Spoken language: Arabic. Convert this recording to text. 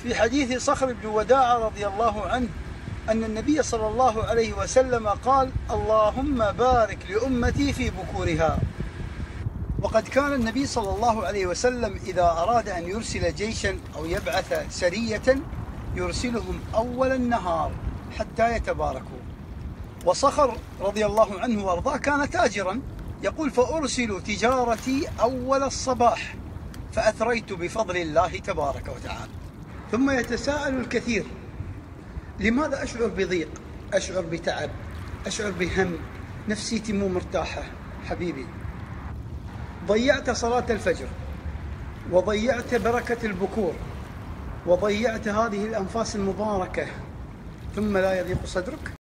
في حديث صخر بن وداعة رضي الله عنه أن النبي صلى الله عليه وسلم قال: اللهم بارك لأمتي في بكورها. وقد كان النبي صلى الله عليه وسلم إذا أراد أن يرسل جيشا أو يبعث سرية يرسلهم أول النهار حتى يتباركوا. وصخر رضي الله عنه وارضاه كان تاجرا، يقول: فأرسل تجارتي أول الصباح فأثريت بفضل الله تبارك وتعالى. ثم يتساءل الكثير: لماذا أشعر بضيق؟ أشعر بتعب، أشعر بهم، نفسيتي مو مرتاحة. حبيبي، ضيعت صلاة الفجر، وضيعت بركة البكور، وضيعت هذه الأنفاس المباركة، ثم لا يضيق صدرك؟